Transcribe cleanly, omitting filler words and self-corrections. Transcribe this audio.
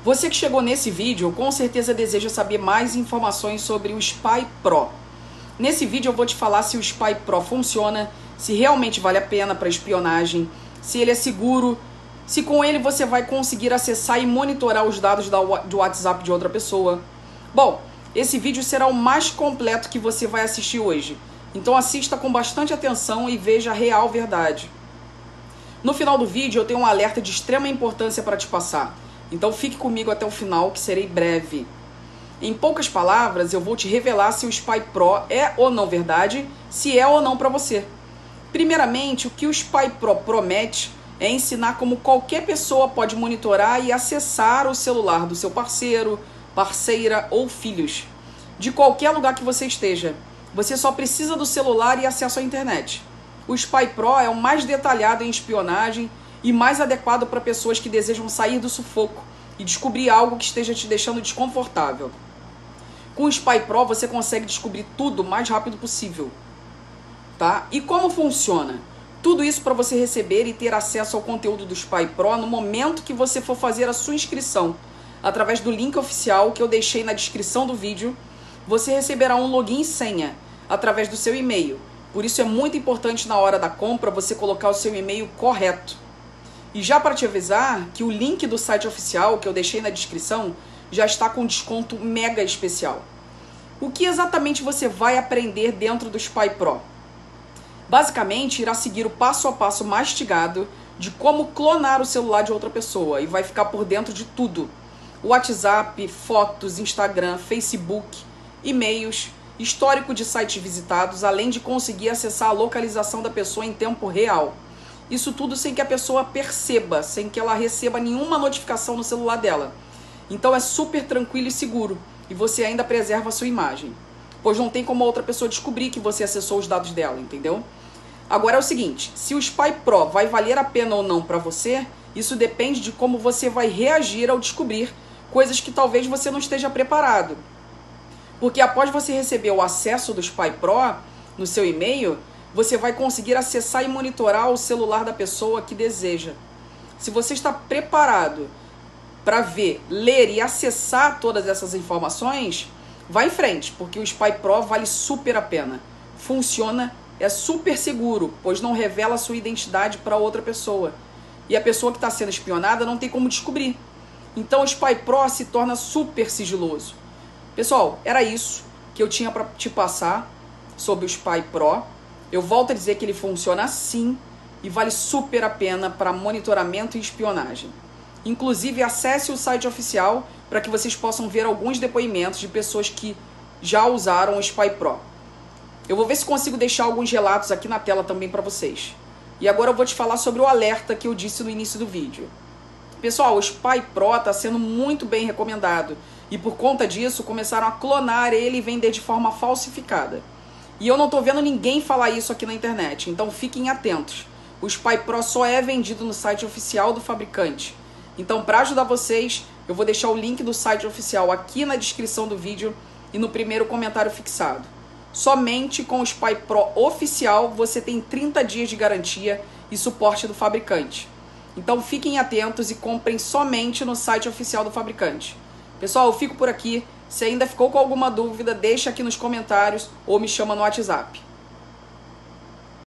Você que chegou nesse vídeo, com certeza deseja saber mais informações sobre o Spy Pro. Nesse vídeo eu vou te falar se o Spy Pro funciona, se realmente vale a pena para espionagem, se ele é seguro, se com ele você vai conseguir acessar e monitorar os dados do WhatsApp de outra pessoa. Bom, esse vídeo será o mais completo que você vai assistir hoje. Então assista com bastante atenção e veja a real verdade. No final do vídeo eu tenho um alerta de extrema importância para te passar. Então fique comigo até o final, que serei breve. Em poucas palavras, eu vou te revelar se o Spy Pro é ou não verdade, se é ou não para você. Primeiramente, o que o Spy Pro promete é ensinar como qualquer pessoa pode monitorar e acessar o celular do seu parceiro, parceira ou filhos. De qualquer lugar que você esteja. Você só precisa do celular e acesso à internet. O Spy Pro é o mais detalhado em espionagem e mais adequado para pessoas que desejam sair do sufoco e descobrir algo que esteja te deixando desconfortável. Com o Spy Pro você consegue descobrir tudo o mais rápido possível. Tá? E como funciona? Tudo isso para você receber e ter acesso ao conteúdo do Spy Pro no momento que você for fazer a sua inscrição. Através do link oficial que eu deixei na descrição do vídeo, você receberá um login e senha através do seu e-mail. Por isso é muito importante na hora da compra você colocar o seu e-mail correto. E já para te avisar que o link do site oficial que eu deixei na descrição já está com desconto mega especial. O que exatamente você vai aprender dentro do Spy Pro? Basicamente, irá seguir o passo a passo mastigado de como clonar o celular de outra pessoa e vai ficar por dentro de tudo. WhatsApp, fotos, Instagram, Facebook, e-mails, histórico de sites visitados, além de conseguir acessar a localização da pessoa em tempo real. Isso tudo sem que a pessoa perceba, sem que ela receba nenhuma notificação no celular dela. Então é super tranquilo e seguro, e você ainda preserva a sua imagem, pois não tem como a outra pessoa descobrir que você acessou os dados dela, entendeu? Agora é o seguinte, se o Spy Pro vai valer a pena ou não para você, isso depende de como você vai reagir ao descobrir coisas que talvez você não esteja preparado. Porque após você receber o acesso do Spy Pro no seu e-mail, você vai conseguir acessar e monitorar o celular da pessoa que deseja. Se você está preparado para ver, ler e acessar todas essas informações, vá em frente, porque o Spy Pro vale super a pena. Funciona, é super seguro, pois não revela a sua identidade para outra pessoa. E a pessoa que está sendo espionada não tem como descobrir. Então o Spy Pro se torna super sigiloso. Pessoal, era isso que eu tinha para te passar sobre o Spy Pro. Eu volto a dizer que ele funciona assim e vale super a pena para monitoramento e espionagem. Inclusive, acesse o site oficial para que vocês possam ver alguns depoimentos de pessoas que já usaram o Spy Pro. Eu vou ver se consigo deixar alguns relatos aqui na tela também para vocês. E agora eu vou te falar sobre o alerta que eu disse no início do vídeo. Pessoal, o Spy Pro está sendo muito bem recomendado e por conta disso começaram a clonar ele e vender de forma falsificada. E eu não tô vendo ninguém falar isso aqui na internet, então fiquem atentos. O Spy Pro só é vendido no site oficial do fabricante. Então, para ajudar vocês, eu vou deixar o link do site oficial aqui na descrição do vídeo e no primeiro comentário fixado. Somente com o Spy Pro oficial você tem 30 dias de garantia e suporte do fabricante. Então fiquem atentos e comprem somente no site oficial do fabricante. Pessoal, eu fico por aqui. Se ainda ficou com alguma dúvida, deixa aqui nos comentários ou me chama no WhatsApp.